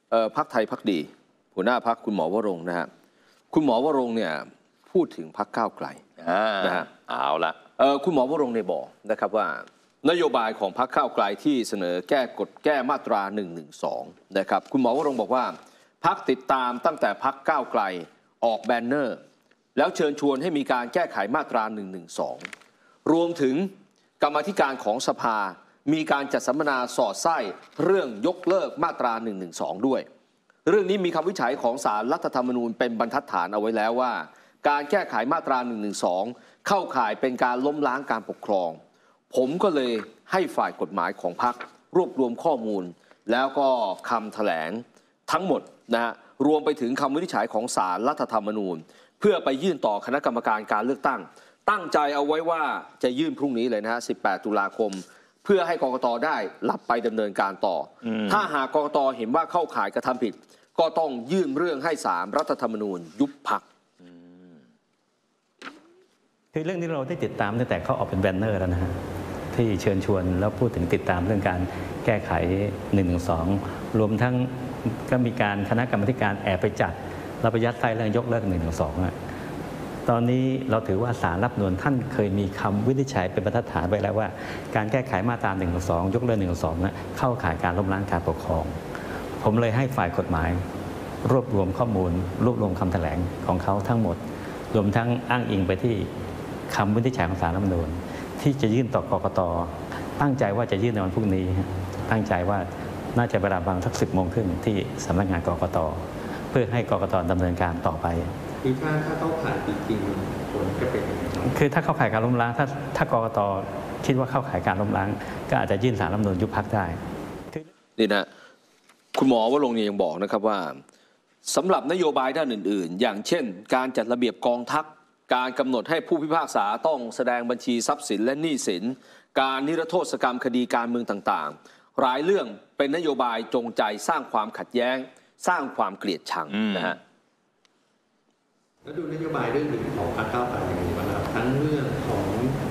พรรคไทยพรรคดีหัวหน้าพรรคคุณหมอวรงค์นะฮะคุณหมอวรงค์เนี่ยพูดถึงพรรคก้าวไกลนะฮะเอาละคุณหมอวรงค์เนี่ยบอกนะครับว่านโยบายของพรรคก้าวไกลที่เสนอแก้มาตรา112นะครับคุณหมอวรงค์บอกว่าพรรคติดตามตั้งแต่พรรคก้าวไกลออกแบนเนอร์แล้วเชิญชวนให้มีการแก้ไขมาตรา112รวมถึงกรรมาธิการของสภามีการจัดสัมมนาสอดไส้เรื่องยกเลิกมาตรา112ด้วยเรื่องนี้มีคำวิจัยของศาลรัฐธรรมนูญเป็นบรรทัดฐานเอาไว้แล้วว่าการแก้ไขมาตรา112เข้าข่ายเป็นการล้มล้างการปกครองผมก็เลยให้ฝ่ายกฎหมายของพรรครวบรวมข้อมูลแล้วก็คำแถลงทั้งหมดนะฮะรวมไปถึงคำวินิจฉัยของศาลรัฐธรรมนูญเพื่อไปยื่นต่อคณะกรรมการการเลือกตั้งตั้งใจเอาไว้ว่าจะยื่นพรุ่งนี้เลยนะฮะ18 ตุลาคมเพื่อให้กกต.ได้รับไปดำเนินการต่อถ้าหากกกต.เห็นว่าเข้าข่ายกระทำผิดก็ต้องยื่นเรื่องให้ศาลรัฐธรรมนูญยุบพรรคคือเรื่องนี้เราได้ติดตามตั้งแต่เขาออกเป็นแบนเนอร์แล้วนะฮะที่เชิญชวนแล้วพูดถึงติดตามเรื่องการแก้ไข112รวมทั้งก็มีการคณะกรรมการแอบไปจัดเราไปยัดไส้เรื่องยกเลิก112ตอนนี้เราถือว่าศาลรัฐธรรมนูญท่านเคยมีคำวินิจฉัยเป็นบรรทัดฐานไว้แล้วว่าการแก้ไขมาตรา112ยกเลิก112นะเข้าข่ายการล้มล้างการปกครองผมเลยให้ฝ่ายกฎหมายรวบรวมข้อมูลรวบรวมคำแถลงของเขาทั้งหมดรวมทั้งอ้างอิงไปที่คำวินิจฉัยของศาลรัฐธรรมนูญที่จะยื่นต่อกกต.ตั้งใจว่าจะยื่นในวันพรุ่งนี้ตั้งใจว่าน่าจะเวลาประมาณสัก10 โมงครึ่งที่สำนักงานกกต.เพื่อให้กกต.ดำเนินการต่อไปคือถ้าเข้าข่ายจริงๆผลจะเป็นยังไงคือถ้าเข้าข่ายการล้มล้างถ้ากกต.คิดว่าเข้าข่ายการล้มล้างก็อาจจะยื่นศาลรัฐธรรมนูญยุบพรรคได้นี่นะคุณหมอวรงค์เนี่ยยังบอกนะครับว่าสำหรับนโยบายด้านอื่นๆอย่างเช่นการจัดระเบียบกองทัพการกำหนดให้ผู้พิพากษาต้องแสดงบัญชีทรัพย์สินและหนี้สินการนิรโทษกรรมคดีการเมืองต่างๆหลายเรื่องเป็นนโยบายจงใจสร้างความขัดแย้งสร้างความเกลียดชังนะฮะแล้วดูนโยบายเรื่องอื่นของพรรคก้าวไกลอย่างไรบ้างครับทั้งเรื่องของ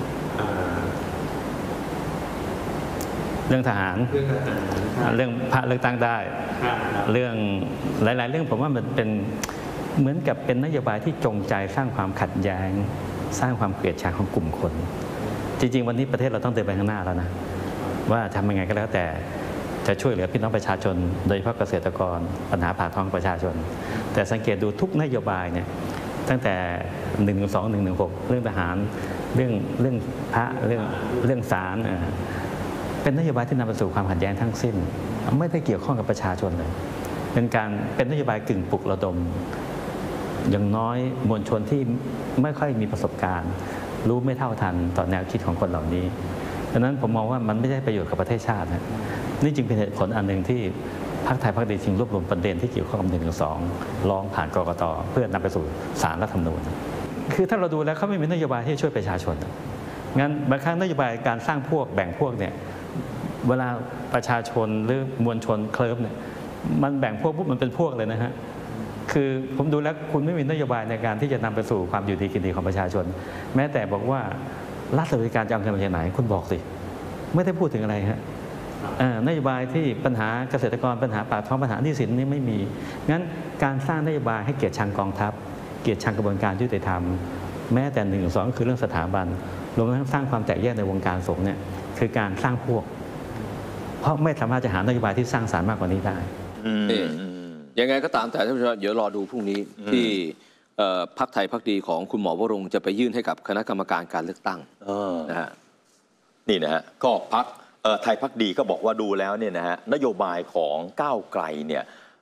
เรื่องทหารเรื่องพระเลือกตั้งได้เรื่องหลายๆเรื่องผมว่ามันเป็นเหมือนกับเป็นนโยบายที่จงใจสร้างความขัดแย้งสร้างความเกลียดชังของกลุ่มคนจริงๆวันนี้ประเทศเราต้องเดินไปข้างหน้าแล้วนะว่าทำยังไงก็แล้วแต่จะช่วยเหลือพี่น้องประชาชนโดยเฉพาะเกษตรกรปัญหาปากท้องประชาชนแต่สังเกตดูทุกนโยบายเนี่ยตั้งแต่112 116เรื่องทหารเรื่องพระเรื่องศาลเป็นนโยบายที่นำไปสู่ความขัดแย้งทั้งสิ้นไม่ได้เกี่ยวข้องกับประชาชนเลยเป็นนโยบายกึ่งปลุกระดมอย่างน้อยมวลชนที่ไม่ค่อยมีประสบการณ์รู้ไม่เท่าทันต่อแนวคิดของคนเหล่านี้ดังนั้นผมมองว่ามันไม่ได้ประโยชน์กับประเทศชาตินะนี่จึงเป็นเหตุผลอันหนึ่งที่พรรคไทยพรรคดีจึงรวบรวมประเด็นที่เกี่ยวข้องกับ112ร้องผ่านกกต.เพื่อนำไปสู่ศาลรัฐธรรมนูญคือถ้าเราดูแล้วเขาไม่มีนโยบายที่ช่วยประชาชนงั้นบางครั้งนโยบายการสร้างพวกแบ่งพวกเนี่ยเวลาประชาชนหรือมวลชนเคลิ้มเนี่ยมันแบ่งพวกปุ๊บมันเป็นพวกเลยนะฮะคือผมดูแล้วคุณไม่มีนโยบายในการที่จะนำไปสู่ความอยู่ดีกินดีของประชาชนแม้แต่บอกว่ารัฐสวัสดิการจะเอาเงินมาจากไหนคุณบอกสิไม่ได้พูดถึงอะไรฮะนโยบายที่ปัญหาเกษตรกรปัญหาปากท้องปัญหาหนี้สินนี่ไม่มีงั้นการสร้างนโยบายให้เกียรติชังกองทัพเกียรติชังกระบวนการยุติธรรมแม้แต่112คือเรื่องสถาบันรวมทั้งสร้างความแตกแยกในวงการสงฆ์เนี่ยคือการสร้างพวกเพราะไม่สามารถจะหานโยบายที่สร้างสรรค์มากกว่านี้ได้ยังไงก็ตามแต่ท่านผู้ชมเดี๋ยวรอดูพรุ่งนี้ที่พรรคไทยพรรคดีของคุณหมอวรงค์จะไปยื่นให้กับคณะกรรมการการเลือกตั้งนะฮะนี่นะฮะก็พรรคไทยพรรคดีก็บอกว่าดูแล้วเนี่ยนะฮะนโยบายของก้าวไกลเนี่ย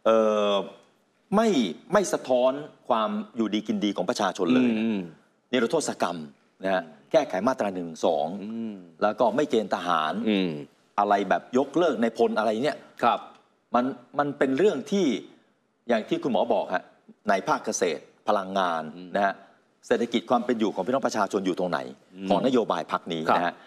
ไม่สะท้อนความอยู่ดีกินดีของประชาชนเลยนิรโทษกรรมนะฮะแก้ไขมาตรา112แล้วก็ไม่เกณฑ์ทหารอะไรแบบยกเลิกในพลอะไรเนี่ยครับมันเป็นเรื่องที่อย่างที่คุณหมอบอกฮะในภาคเกษตรพลังงานนะฮะเศรษฐกิจความเป็นอยู่ของพี่น้องประชาชนอยู่ตรงไหนของนโยบายพรรคนี้นะฮะ